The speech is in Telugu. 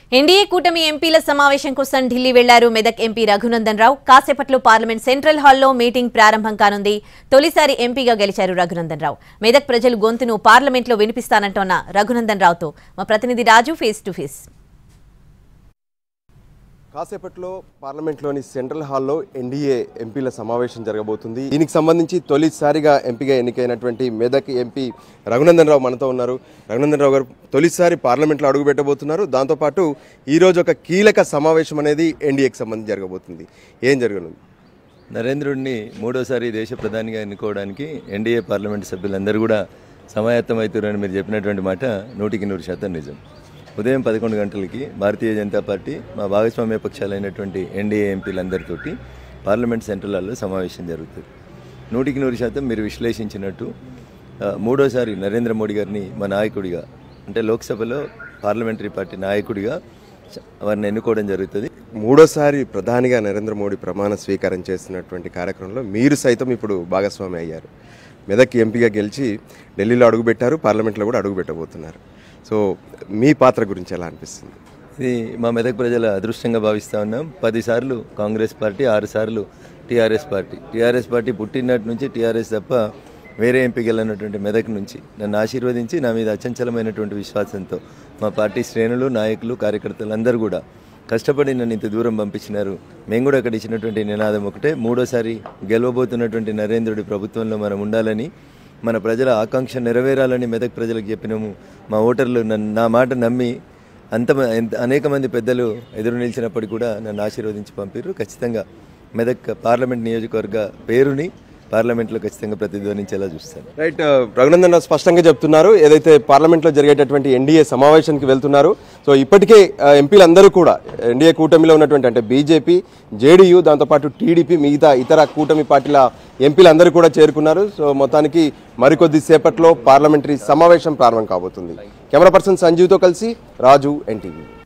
ఎన్డీఏ కూటమి ఎంపీల సమావేశం కోసం ఢిల్లీ వెళ్లారు మెదక్ ఎంపీ రఘునందన్ రావు. కాసేపట్లో పార్లమెంట్ సెంట్రల్ హాల్లో మీటింగ్ ప్రారంభం కానుంది. తొలిసారి ఎంపీగా గెలిచారు రఘునందన్ రావు. మెదక్ ప్రజలు గొంతును పార్లమెంట్లో వినిపిస్తానంటోన్న రఘునందన్ రావుతో మా ప్రతినిధి రాజు ఫేస్ టు ఫేస్. కాసేపట్లో పార్లమెంట్లోని సెంట్రల్ హాల్లో ఎన్డీఏ ఎంపీల సమావేశం జరగబోతుంది. దీనికి సంబంధించి తొలిసారిగా ఎంపీగా ఎన్నికైనటువంటి మెదక్ ఎంపీ రఘునందన్ రావు మనతో ఉన్నారు. రఘునందన్ రావు గారు తొలిసారి పార్లమెంట్లో అడుగుపెట్టబోతున్నారు. దాంతోపాటు ఈరోజు ఒక కీలక సమావేశం అనేది ఎన్డీఏకి సంబంధించి జరగబోతుంది. ఏం జరగనుంది? నరేంద్రుడిని మూడోసారి దేశ ప్రధానిగా ఎన్నుకోవడానికి ఎన్డీఏ పార్లమెంట్ సభ్యులందరూ కూడా సమాయత్తమవుతారని మీరు చెప్పినటువంటి మాట 100% నిజం. ఉదయం 11 గంటలకి భారతీయ జనతా పార్టీ మా భాగస్వామ్య పక్షాలైనటువంటి ఎన్డీఏ ఎంపీలందరితోటి పార్లమెంట్ సెంట్రల్ హాల్లో సమావేశం జరుగుతుంది. 100% మీరు విశ్లేషించినట్టు మూడోసారి నరేంద్ర మోడీ గారిని మా నాయకుడిగా, అంటే లోక్సభలో పార్లమెంటరీ పార్టీ నాయకుడిగా వారిని ఎన్నుకోవడం జరుగుతుంది. మూడోసారి ప్రధానిగా నరేంద్ర మోడీ ప్రమాణ స్వీకారం చేసినటువంటి కార్యక్రమంలో మీరు సైతం ఇప్పుడు భాగస్వామి అయ్యారు. మెదక్ ఎంపీగా గెలిచి ఢిల్లీలో అడుగుపెట్టారు, పార్లమెంట్లో కూడా అడుగుపెట్టబోతున్నారు. సో మీ పాత్ర గురించి ఎలా అనిపిస్తుంది? ఇది మా మెదక్ ప్రజల అదృష్టంగా భావిస్తూ ఉన్నాం. 10 సార్లు కాంగ్రెస్ పార్టీ, 6 సార్లు టీఆర్ఎస్ పార్టీ. టీఆర్ఎస్ పార్టీ పుట్టినట్టు నుంచి టీఆర్ఎస్ తప్ప వేరే ఎంపీకి వెళ్ళినటువంటి మెదక్ నుంచి నన్ను ఆశీర్వదించి నా మీద అచంచలమైనటువంటి విశ్వాసంతో మా పార్టీ శ్రేణులు, నాయకులు, కార్యకర్తలు అందరూ కూడా కష్టపడి నన్ను ఇంత దూరం పంపించినారు. మేము కూడా అక్కడ ఇచ్చినటువంటి నినాదం ఒకటే, మూడోసారి గెలవబోతున్నటువంటి నరేంద్రుడి ప్రభుత్వంలో మనం ఉండాలని, మన ప్రజల ఆకాంక్ష నెరవేరాలని మెదక్ ప్రజలకు చెప్పినాము. మా ఓటర్లు నా మాట నమ్మి అనేక మంది పెద్దలు ఎదురు నిలిచినప్పటికీ కూడా నన్ను ఆశీర్వదించి పంపారు. ఖచ్చితంగా మెదక్ పార్లమెంట్ నియోజకవర్గ పేరుని పార్లమెంట్లో ఖచ్చితంగా ప్రతిధ్వనించేలా చూస్తాను. రైట్, రఘునందన్ రావు స్పష్టంగా చెప్తున్నారు. ఏదైతే పార్లమెంట్లో జరిగేటటువంటి ఎన్డీఏ సమావేశానికి వెళ్తున్నారు. సో ఇప్పటికే ఎంపీలందరూ కూడా ఎన్డీఏ కూటమిలో ఉన్నటువంటి, అంటే బీజేపీ, జేడీయూ, దాంతోపాటు టీడీపీ, మిగతా ఇతర కూటమి పార్టీల ఎంపీలందరూ కూడా చేరుకున్నారు. సో మొత్తానికి మరికొద్ది సేపట్లో పార్లమెంటరీ సమావేశం ప్రారంభం కాబోతుంది. కెమెరా పర్సన్ సంజీవ్తో కలిసి రాజు, ఎన్టీవీ.